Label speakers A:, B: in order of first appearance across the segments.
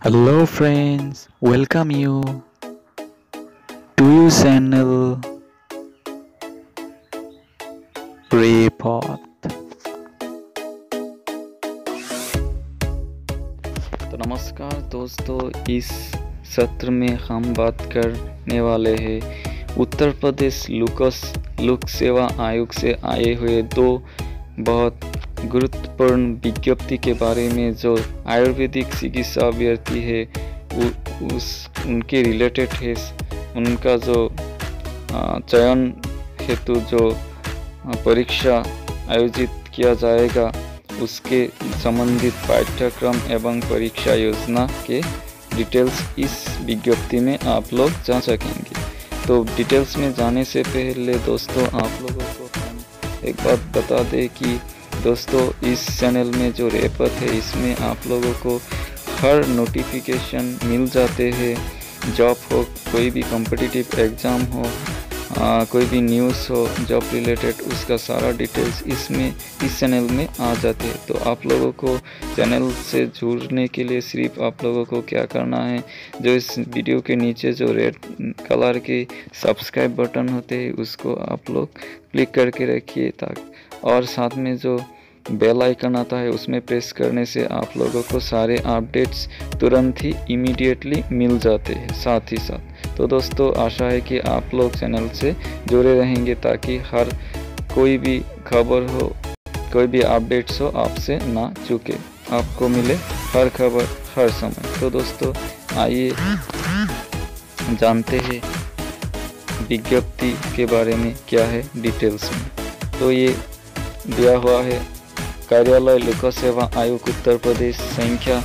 A: Hello friends, welcome you to your channel Report। तो नमस्कार दोस्तों, इस सत्र में हम बात करने वाले हैं उत्तर प्रदेश लोक सेवा आयोग से आए हुए दो बहुत गुरुत्वपूर्ण विज्ञप्ति के बारे में। जो आयुर्वेदिक चिकित्सा अभ्यर्थी है उनके रिलेटेड है, उनका जो चयन हेतु जो परीक्षा आयोजित किया जाएगा उसके संबंधित पाठ्यक्रम एवं परीक्षा योजना के डिटेल्स इस विज्ञप्ति में आप लोग जान सकेंगे। तो डिटेल्स में जाने से पहले दोस्तों आप लोगों को हम एक बात बता दें कि दोस्तों इस चैनल में जो रेपथ है इसमें आप लोगों को हर नोटिफिकेशन मिल जाते हैं। जॉब हो, कोई भी कॉम्पिटिटिव एग्ज़ाम हो, कोई भी न्यूज़ हो जॉब रिलेटेड, उसका सारा डिटेल्स इस चैनल में आ जाते हैं। तो आप लोगों को चैनल से जुड़ने के लिए सिर्फ आप लोगों को क्या करना है, जो इस वीडियो के नीचे जो रेड कलर के सब्सक्राइब बटन होते हैं उसको आप लोग क्लिक करके रखिए और साथ में जो बेल आइकन आता है उसमें प्रेस करने से आप लोगों को सारे अपडेट्स तुरंत ही इमीडिएटली मिल जाते हैं साथ ही साथ। तो दोस्तों आशा है कि आप लोग चैनल से जुड़े रहेंगे ताकि हर कोई भी खबर हो, कोई भी अपडेट्स हो आपसे ना चूके, आपको मिले हर खबर हर समय। तो दोस्तों आइए जानते हैं विज्ञप्ति के बारे में क्या है डिटेल्स में। तो ये दिया हुआ है कार्यालय लोक सेवा आयोग उत्तर प्रदेश संख्या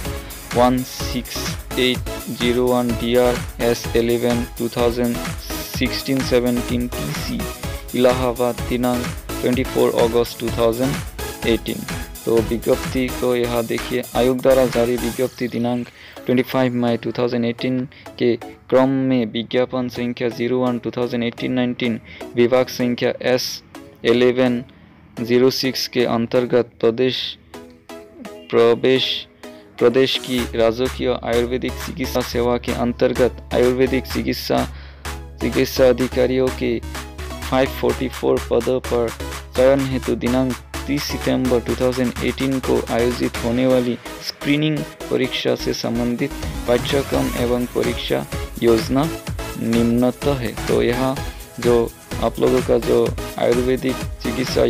A: 16801 DRS11 2016-17 TC इलाहाबाद दिनांक 24 अगस्त 2018। तो विज्ञप्ति को यहाँ देखिए। आयोग द्वारा जारी विज्ञप्ति दिनांक 25 मई 2018 के क्रम में विज्ञापन संख्या 01/2018-19 विभाग संख्या S1106 के अंतर्गत प्रदेश की राजकीय आयुर्वेदिक चिकित्सा सेवा के अंतर्गत आयुर्वेदिक चिकित्सा अधिकारियों के 544 पदों पर चयन हेतु दिनांक 30 सितंबर 2018 को आयोजित होने वाली स्क्रीनिंग परीक्षा से संबंधित पाठ्यक्रम एवं परीक्षा योजना निम्नतः है। तो यहाँ जो आप लोगों का जो आयुर्वेदिक चिकित्सा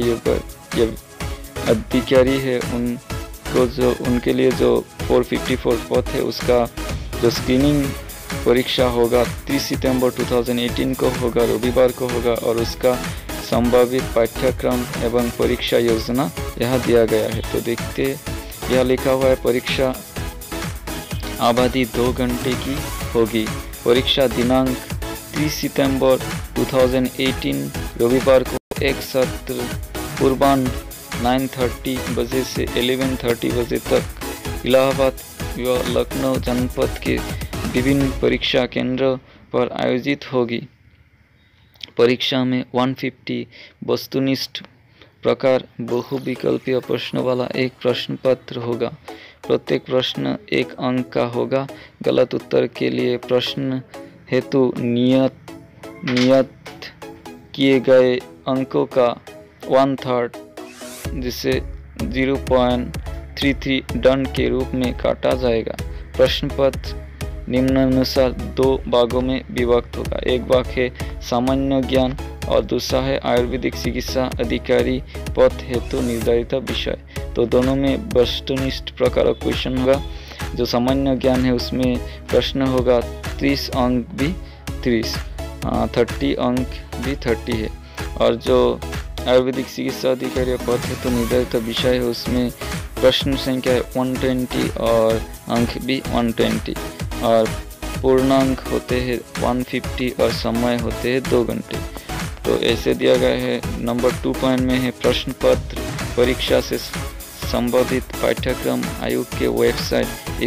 A: अधिकारी है उनके लिए जो 454 पद है उसका जो स्क्रीनिंग परीक्षा होगा 30 सितंबर 2018 को होगा, रविवार को होगा, और उसका संभावित पाठ्यक्रम एवं परीक्षा योजना यहाँ दिया गया है। तो देखते यह लिखा हुआ है परीक्षा अवधि 2 घंटे की होगी। परीक्षा दिनांक 30 सितंबर 2018 रविवार को एक सत्र पूर्वाह्न 9:30 बजे से 11:30 बजे तक इलाहाबाद व लखनऊ जनपद के विभिन्न परीक्षा केंद्रों पर आयोजित होगी। परीक्षा में 150 वस्तुनिष्ठ प्रकार बहुविकल्पीय प्रश्न वाला एक प्रश्न पत्र होगा। प्रत्येक प्रश्न 1 अंक का होगा। गलत उत्तर के लिए प्रश्न हेतु नियत किए गए अंकों का 1/3 जिसे 0.33 दंड के रूप में काटा जाएगा। प्रश्न पत्र निम्नानुसार 2 भागों में विभक्त होगा। एक भाग है सामान्य ज्ञान और दूसरा है आयुर्वेदिक चिकित्सा अधिकारी पद हेतु निर्धारित विषय। तो दोनों में वस्तुनिष्ठ प्रकार का क्वेश्चन होगा। जो सामान्य ज्ञान है उसमें प्रश्न होगा 30 अंक भी 30 अंक भी 30 है, और जो आयुर्वेदिक चिकित्सा अधिकारी पद हेतु निर्धारित विषय है उसमें प्रश्न संख्या 120 और अंक भी 120, और पूर्णांक होते हैं 150 और समय होते हैं 2 घंटे। तो ऐसे दिया गया है। नंबर 2 पॉइंट में है प्रश्न पत्र परीक्षा से संबंधित पाठ्यक्रम आयोग के वेबसाइट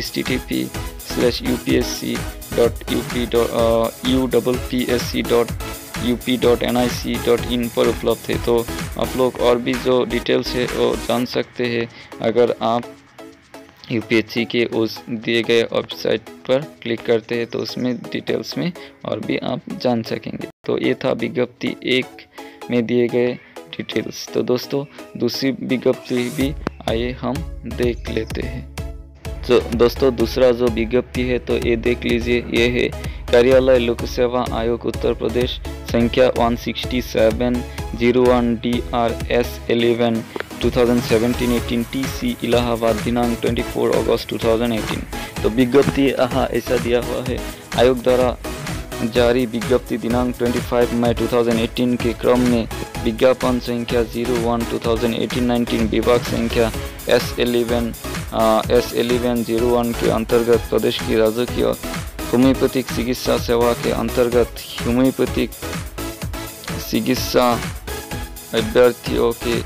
A: https://uppsc.up.nic.in पर उपलब्ध है। तो आप लोग और भी जो डिटेल्स है वो जान सकते हैं। अगर आप यूपीएससी के उस दिए गए वेबसाइट पर क्लिक करते हैं तो उसमें डिटेल्स में और भी आप जान सकेंगे। तो ये था विज्ञप्ति 1 में दिए गए डिटेल्स। तो दोस्तों दूसरी विज्ञप्ति भी आइए हम देख लेते हैं। तो दोस्तों दूसरा जो विज्ञप्ति है तो ये देख लीजिए, ये है कार्यालय लोक सेवा आयोग उत्तर प्रदेश संख्या 16701 DRS 11 2017-18 TC इलाहाबाद दिनांक 24 अगस्त 2018। तो विज्ञप्ति ऐसा दिया हुआ है, आयोग द्वारा जारी विज्ञप्ति दिनांक 25 मई 2018 के क्रम में विज्ञापन संख्या 01/2018-19 विभाग संख्या S1101 के अंतर्गत प्रदेश की राजकीय होम्योपैथिक चिकित्सा सेवा के अंतर्गत होम्योपैथिक चिकित्सा अभ्यर्थियों के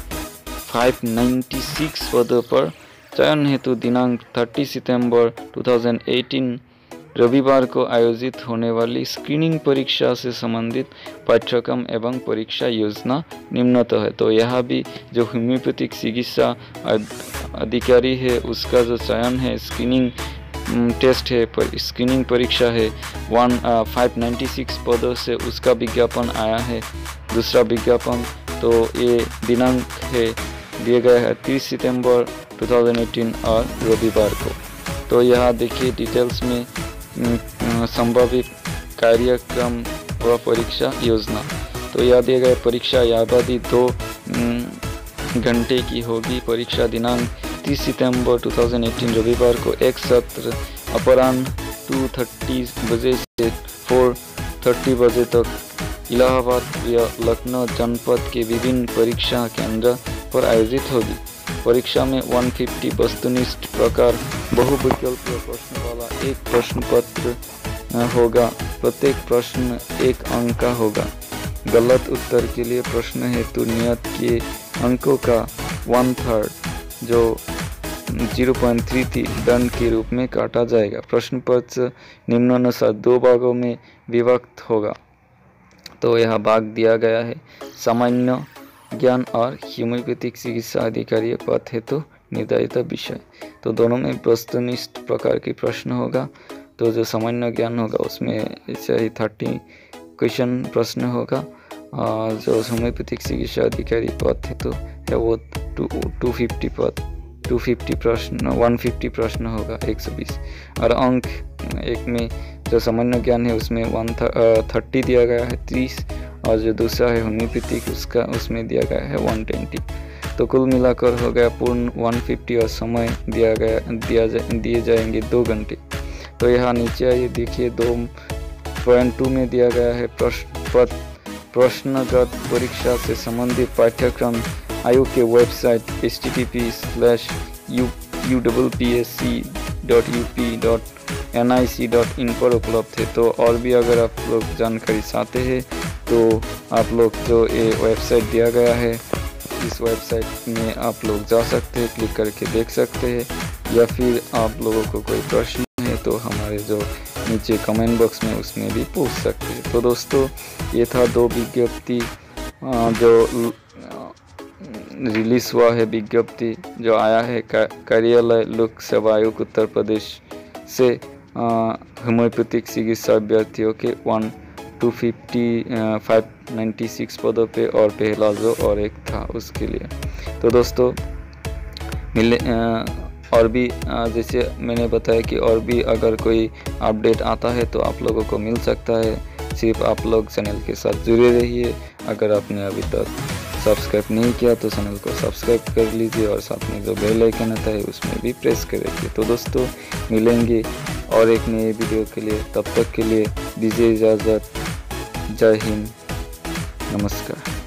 A: 596 पदों पर चयन हेतु दिनांक 30 सितंबर 2018 रविवार को आयोजित होने वाली स्क्रीनिंग परीक्षा से संबंधित पाठ्यक्रम एवं परीक्षा योजना निम्नतः है। तो यहाँ भी जो होम्योपैथिक चिकित्सा अधिकारी है उसका जो चयन है, स्क्रीनिंग टेस्ट है, स्क्रीनिंग परीक्षा है 596 पदों से उसका विज्ञापन आया है। दूसरा विज्ञापन तो ये दिनांक है दिए गया है 30 सितंबर 2018 और रविवार को। तो यहाँ देखिए डिटेल्स में संभावित कार्यक्रम व परीक्षा योजना। तो यह दिए गए परीक्षा अवधि 2 घंटे की होगी। परीक्षा दिनांक 30 सितंबर 2018 रविवार को एक सत्र अपराह्न 2:30 बजे से 4:30 बजे तक इलाहाबाद या लखनऊ जनपद के विभिन्न परीक्षा केंद्र पर आयोजित होगी। परीक्षा में 150 वस्तुनिष्ठ प्रकार बहुविकल्पीय प्रश्न वाला एक प्रश्न पत्र होगा। प्रत्येक प्रश्न 1 अंक का होगा। गलत उत्तर के लिए प्रश्न हेतु नियत किए अंकों का 1/3 जो 0.33 दंड के रूप में काटा जाएगा। प्रश्न पत्र निम्नानुसार 2 भागों में विभक्त होगा। तो यह भाग दिया गया है सामान्य ज्ञान और होम्योपैथिक चिकित्सा अधिकारी पद हेतु निर्धारित विषय। तो दोनों में वस्तुनिष्ठ प्रकार के प्रश्न होगा। तो जो सामान्य ज्ञान होगा उसमें ऐसे ही 30 क्वेश्चन प्रश्न होगा। जो होम्योपैथिक चिकित्सा अधिकारी पद हेतु है वो 250 प्रश्न 150 प्रश्न होगा 120। और अंक एक में जो सामान्य ज्ञान है उसमें 130 दिया गया है 30, और जो दूसरा है होम्योपैथिक उसमें दिया गया है 120। तो कुल मिलाकर हो गया पूर्ण 150 और समय दिए जाएंगे 2 घंटे। तो यहाँ नीचे आइए देखिए 2.2 में दिया गया है प्रश्नगत परीक्षा से संबंधित पाठ्यक्रम आयोग के वेबसाइट https://uppsc.up.nic.in पर उपलब्ध है। तो और भी अगर आप लोग जानकारी चाहते हैं तो आप लोग जो ये वेबसाइट दिया गया है इस वेबसाइट में आप लोग जा सकते हैं, क्लिक करके देख सकते हैं, या फिर आप लोगों को कोई प्रश्न है तो हमारे जो नीचे कमेंट बॉक्स में उसमें भी पूछ सकते हैं। तो दोस्तों ये था 2 विज्ञप्ति जो रिलीज़ हुआ है, विज्ञप्ति जो आया है कार्यालय लोक सेवा आयोग उत्तर प्रदेश से होम्योपैथिक चिकित्सा अभ्यर्थियों के 596 पदों पे, और पहला जो और एक था उसके लिए। तो दोस्तों मिले और भी जैसे मैंने बताया कि और भी अगर कोई अपडेट आता है तो आप लोगों को मिल सकता है। सिर्फ आप लोग चैनल के साथ जुड़े रहिए। अगर आपने अभी तक सब्सक्राइब नहीं किया तो चैनल को सब्सक्राइब कर लीजिए और साथ में जो बेल आइकन आता है उसमें भी प्रेस करेंगे। तो दोस्तों मिलेंगे और एक नए वीडियो के लिए, तब तक के लिए दीजिए इजाज़त। जय हिंद, नमस्कार।